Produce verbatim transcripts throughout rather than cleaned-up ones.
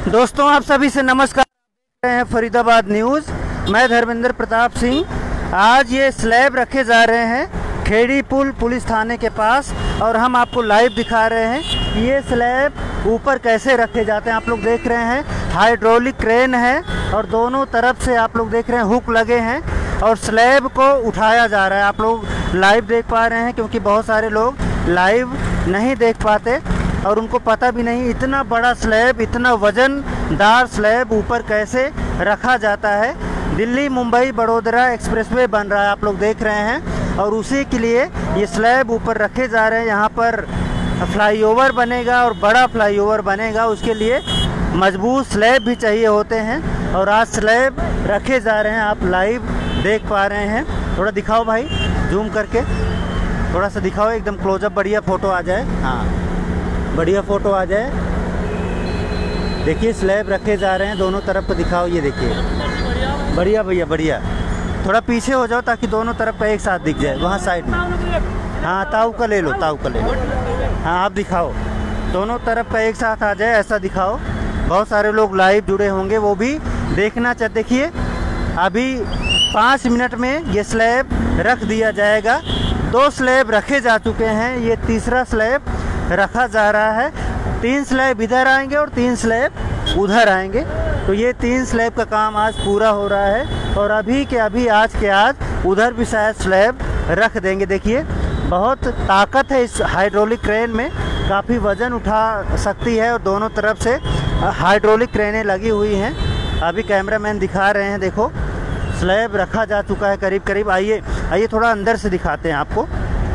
दोस्तों आप सभी से नमस्कार। देख रहे हैं फरीदाबाद न्यूज़। मैं धर्मेंद्र प्रताप सिंह। आज ये स्लैब रखे जा रहे हैं खेड़ी पुल पुलिस थाने के पास और हम आपको लाइव दिखा रहे हैं कि ये स्लैब ऊपर कैसे रखे जाते हैं। आप लोग देख रहे हैं हाइड्रोलिक क्रेन है और दोनों तरफ से आप लोग देख रहे हैं हुक लगे हैं और स्लैब को उठाया जा रहा है। आप लोग लाइव देख पा रहे हैं क्योंकि बहुत सारे लोग लाइव नहीं देख पाते और उनको पता भी नहीं इतना बड़ा स्लैब, इतना वजनदार स्लैब ऊपर कैसे रखा जाता है। दिल्ली मुंबई बड़ोदरा एक्सप्रेसवे बन रहा है, आप लोग देख रहे हैं, और उसी के लिए ये स्लैब ऊपर रखे जा रहे हैं। यहाँ पर फ्लाईओवर बनेगा और बड़ा फ्लाईओवर बनेगा, उसके लिए मजबूत स्लैब भी चाहिए होते हैं और आज स्लैब रखे जा रहे हैं। आप लाइव देख पा रहे हैं। थोड़ा दिखाओ भाई, जूम करके थोड़ा सा दिखाओ, एकदम क्लोजअप बढ़िया फ़ोटो आ जाए। हाँ, बढ़िया फ़ोटो आ जाए। देखिए स्लैब रखे जा रहे हैं, दोनों तरफ को दिखाओ। ये देखिए बढ़िया भैया, बढ़िया। थोड़ा पीछे हो जाओ ताकि दोनों तरफ का एक साथ दिख जाए, वहाँ साइड में। हाँ, ताऊ का ले लो, ताऊ का ले लो। हाँ, आप दिखाओ, दोनों तरफ का एक साथ आ जाए, ऐसा दिखाओ। बहुत सारे लोग लाइव जुड़े होंगे, वो भी देखना चाहते। देखिए अभी पाँच मिनट में ये स्लैब रख दिया जाएगा। दो स्लैब रखे जा चुके हैं, ये तीसरा स्लैब रखा जा रहा है। तीन स्लैब इधर आएंगे और तीन स्लैब उधर आएंगे, तो ये तीन स्लैब का काम आज पूरा हो रहा है और अभी के अभी आज के आज उधर भी शायद स्लैब रख देंगे। देखिए बहुत ताकत है इस हाइड्रोलिक क्रेन में, काफ़ी वज़न उठा सकती है और दोनों तरफ से हाइड्रोलिक क्रेनें लगी हुई हैं। अभी कैमरामैन दिखा रहे हैं, देखो स्लैब रखा जा चुका है करीब करीब। आइए आइए थोड़ा अंदर से दिखाते हैं आपको।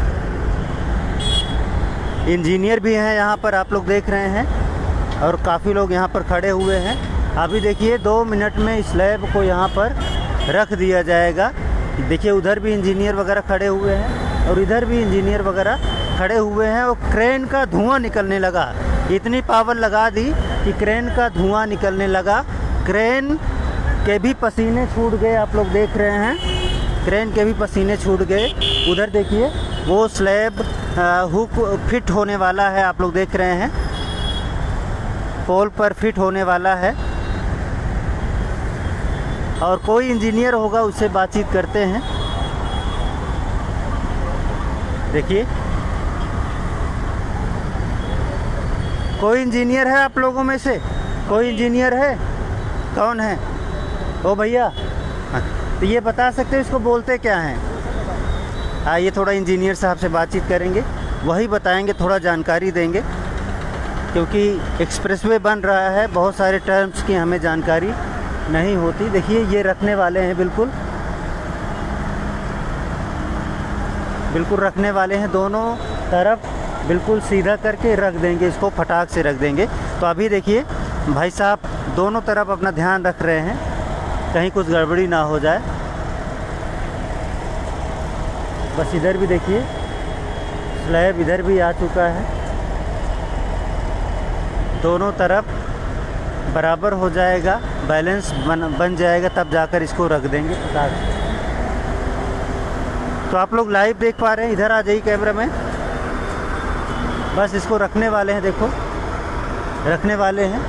इंजीनियर भी हैं यहाँ पर, आप लोग देख रहे हैं, और काफ़ी लोग यहाँ पर खड़े हुए हैं। अभी देखिए दो मिनट में स्लैब को यहाँ पर रख दिया जाएगा। देखिए उधर भी इंजीनियर वगैरह खड़े हुए हैं और इधर भी इंजीनियर वगैरह खड़े हुए हैं और क्रेन का धुआं निकलने लगा। इतनी पावर लगा दी कि क्रेन का धुआं निकलने लगा। क्रेन के भी पसीने छूट गए, आप लोग देख रहे हैं, क्रेन के भी पसीने छूट गए। उधर देखिए वो स्लैब हुक फिट होने वाला है, आप लोग देख रहे हैं, पोल पर फिट होने वाला है। और कोई इंजीनियर होगा उससे बातचीत करते हैं। देखिए कोई इंजीनियर है आप लोगों में से? कोई इंजीनियर है? कौन है? ओ भैया, तो ये बता सकते हो इसको बोलते क्या हैं? आइए थोड़ा इंजीनियर साहब से बातचीत करेंगे, वही बताएंगे, थोड़ा जानकारी देंगे, क्योंकि एक्सप्रेसवे बन रहा है, बहुत सारे टर्म्स की हमें जानकारी नहीं होती। देखिए ये रखने वाले हैं, बिल्कुल बिल्कुल रखने वाले हैं, दोनों तरफ बिल्कुल सीधा करके रख देंगे, इसको फटाक से रख देंगे। तो अभी देखिए भाई साहब दोनों तरफ अपना ध्यान रख रहे हैं, कहीं कुछ गड़बड़ी ना हो जाए। बस इधर भी देखिए स्लैब इधर भी आ चुका है, दोनों तरफ बराबर हो जाएगा, बैलेंस बन बन जाएगा, तब जाकर इसको रख देंगे। तो आप लोग लाइव देख पा रहे हैं, इधर आ जाइए कैमरा में। बस इसको रखने वाले हैं, देखो रखने वाले हैं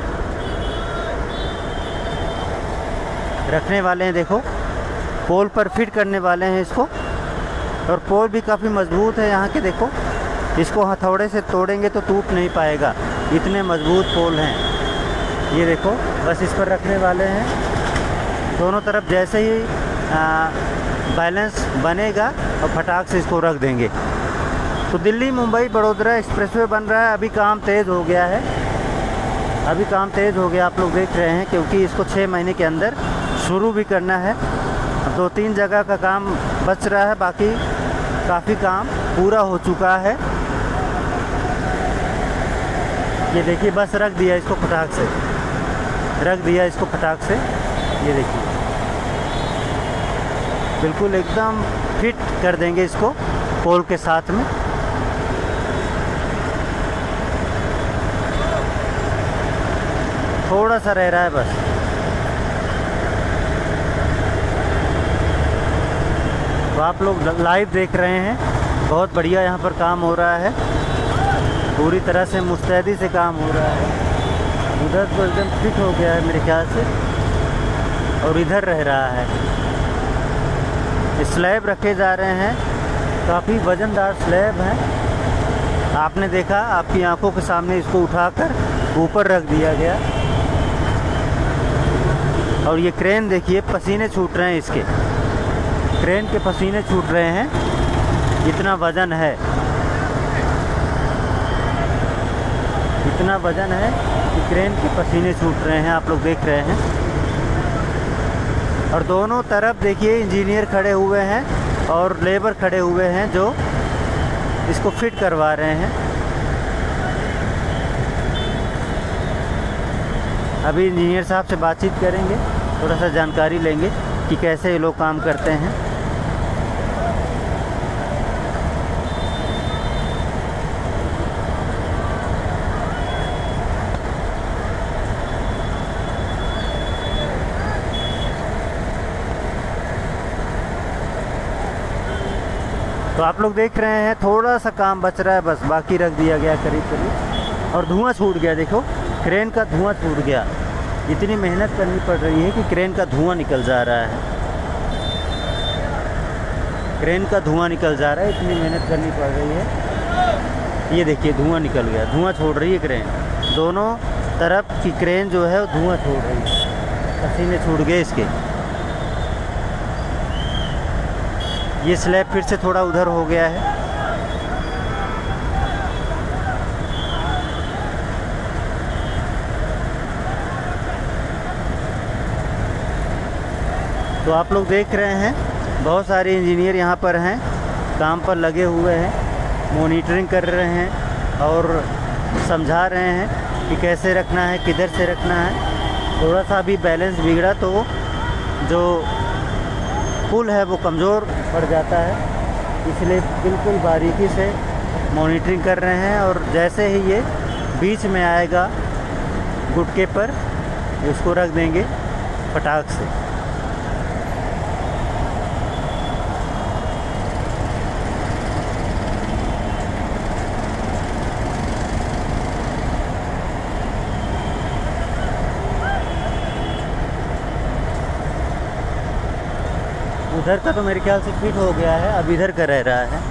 रखने वाले हैं देखो पोल पर फिट करने वाले हैं इसको। और पोल भी काफ़ी मजबूत है यहाँ के, देखो इसको हथौड़े से तोड़ेंगे तो टूट नहीं पाएगा, इतने मजबूत पोल हैं ये देखो। बस इस पर रखने वाले हैं, दोनों तरफ जैसे ही बैलेंस बनेगा और फटाक से इसको रख देंगे। तो दिल्ली मुंबई बड़ोदरा एक्सप्रेसवे बन रहा है, अभी काम तेज़ हो गया है, अभी काम तेज़ हो गया, आप लोग देख रहे हैं, क्योंकि इसको छः महीने के अंदर शुरू भी करना है। दो तीन जगह का काम बच रहा है, बाकी काफ़ी काम पूरा हो चुका है। ये देखिए बस रख दिया इसको फटाक से, रख दिया इसको फटाक से। ये देखिए बिल्कुल एकदम फिट कर देंगे इसको पोल के साथ में। थोड़ा सा रह रहा है बस। तो आप लोग लाइव देख रहे हैं, बहुत बढ़िया यहाँ पर काम हो रहा है, पूरी तरह से मुस्तैदी से काम हो रहा है। उधर तो एकदम फिट हो गया है मेरे ख्याल से, और इधर रह रहा है। स्लैब रखे जा रहे हैं, काफ़ी वज़नदार स्लैब हैं। आपने देखा, आपकी आंखों के सामने इसको उठाकर ऊपर रख दिया गया। और ये क्रेन देखिए, पसीने छूट रहे हैं इसके, क्रेन के पसीने छूट रहे हैं, इतना वज़न है, इतना वज़न है कि क्रेन के पसीने छूट रहे हैं, आप लोग देख रहे हैं। और दोनों तरफ देखिए इंजीनियर खड़े हुए हैं और लेबर खड़े हुए हैं जो इसको फिट करवा रहे हैं। अभी इंजीनियर साहब से बातचीत करेंगे, थोड़ा सा जानकारी लेंगे कि कैसे ये लोग काम करते हैं। तो आप लोग देख रहे हैं, थोड़ा सा काम बच रहा है, बस बाकी रख दिया गया करीब करीब। और धुआं छूट गया, देखो क्रेन का धुआं छूट गया। इतनी मेहनत करनी पड़ रही है कि क्रेन का धुआं निकल जा रहा है, क्रेन का धुआं निकल जा रहा है, इतनी मेहनत करनी पड़ रही है। ये देखिए धुआं निकल गया, धुआं छोड़ रही है क्रेन, दोनों तरफ की क्रेन जो है वो धुआं छोड़ रही है, पसीने छूट गए इसके। ये स्लैब फिर से थोड़ा उधर हो गया है। तो आप लोग देख रहे हैं, बहुत सारे इंजीनियर यहाँ पर हैं, काम पर लगे हुए हैं, मॉनिटरिंग कर रहे हैं और समझा रहे हैं कि कैसे रखना है, किधर से रखना है। थोड़ा सा भी बैलेंस बिगड़ा तो जो पुल है वो कमज़ोर पड़ जाता है, इसलिए बिल्कुल बारीकी से मॉनिटरिंग कर रहे हैं। और जैसे ही ये बीच में आएगा गुटके पर, उसको रख देंगे फटाक से। उधर का तो मेरे ख्याल से फिट हो गया है, अब इधर का रह रहा है।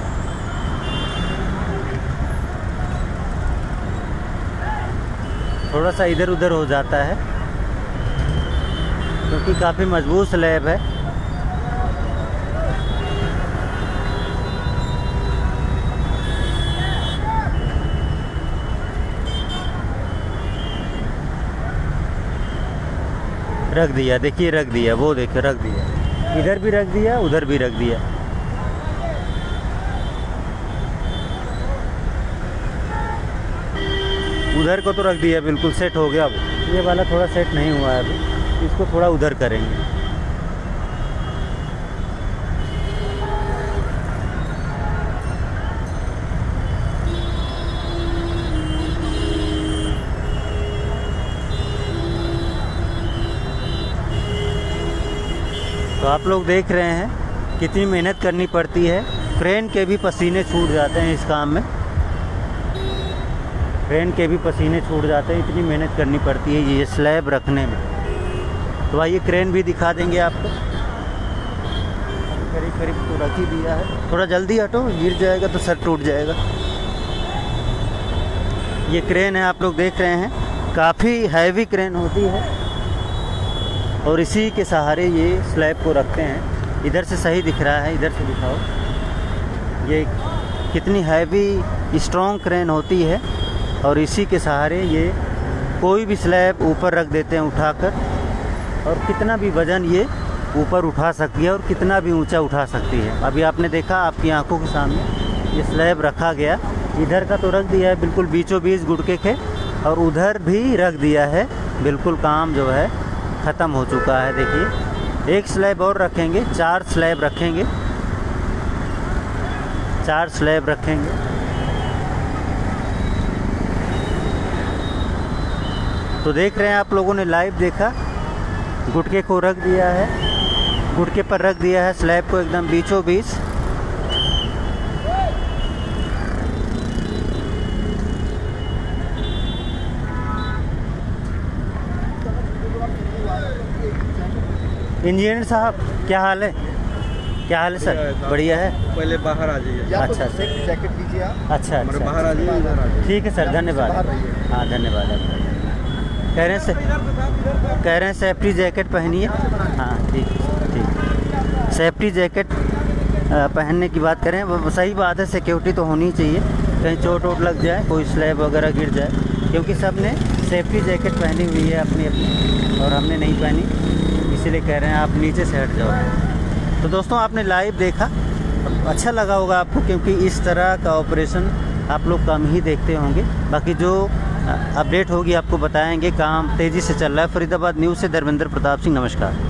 थोड़ा सा इधर उधर हो जाता है क्योंकि काफ़ी मजबूत स्लैब है। रख दिया, देखिए रख दिया, वो देखिए रख दिया, इधर भी रख दिया, उधर भी रख दिया। उधर को तो रख दिया, बिल्कुल सेट हो गया। अब ये वाला थोड़ा सेट नहीं हुआ है अभी, इसको थोड़ा उधर करेंगे। तो आप लोग देख रहे हैं कितनी मेहनत करनी पड़ती है, क्रेन के भी पसीने छूट जाते हैं इस काम में, क्रेन के भी पसीने छूट जाते हैं, इतनी मेहनत करनी पड़ती है ये स्लैब रखने में। तो आइए क्रेन भी दिखा देंगे आपको, करीब करीब तो रख ही दिया है। थोड़ा जल्दी हटो, गिर जाएगा तो सर टूट जाएगा। ये क्रेन है, आप लोग देख रहे हैं, काफ़ी हैवी क्रेन होती है और इसी के सहारे ये स्लैब को रखते हैं। इधर से सही दिख रहा है, इधर से दिखाओ, ये कितनी हैवी स्ट्रॉन्ग क्रेन होती है और इसी के सहारे ये कोई भी स्लैब ऊपर रख देते हैं उठाकर, और कितना भी वज़न ये ऊपर उठा सकती है और कितना भी ऊंचा उठा सकती है। अभी आपने देखा, आपकी आंखों के सामने ये स्लैब रखा गया, इधर का तो रख दिया है बिल्कुल बीचों बीच गुटके के, और उधर भी रख दिया है, बिल्कुल काम जो है ख़त्म हो चुका है। देखिए एक स्लैब और रखेंगे, चार स्लैब रखेंगे, चार स्लैब रखेंगे। तो देख रहे हैं आप लोगों ने लाइव देखा, गुटके को रख दिया है, गुटके पर रख दिया है स्लैब को एकदम बीचों बीच। इंजीनियर साहब क्या हाल है? क्या हाल है सर? बढ़िया है। पहले बाहर आ जाइए। अच्छा तो जैकेट लीजिए आप। अच्छा अच्छा बाहर आ जाइए। ठीक है सर, धन्यवाद। हाँ धन्यवाद। आप कह रहे हैं से कह रहे हैं सेफ्टी जैकेट पहनिए। हाँ ठीक है, ठीक। सेफ्टी जैकेट पहनने की बात करें, वो सही बात है, सिक्योरिटी तो होनी चाहिए, कहीं चोट वोट लग जाए, कोई स्लैब वगैरह गिर जाए, क्योंकि सब ने सेफ्टी जैकेट पहनी हुई है अपनी अपनी, और हमने नहीं पहनी, इसीलिए कह रहे हैं आप नीचे से हट जाओ। तो दोस्तों आपने लाइव देखा, अच्छा लगा होगा आपको, क्योंकि इस तरह का ऑपरेशन आप लोग कम ही देखते होंगे। बाकी जो अपडेट होगी आपको बताएंगे। काम तेज़ी से चल रहा है। फरीदाबाद न्यूज़ से धर्मेंद्र प्रताप सिंह, नमस्कार।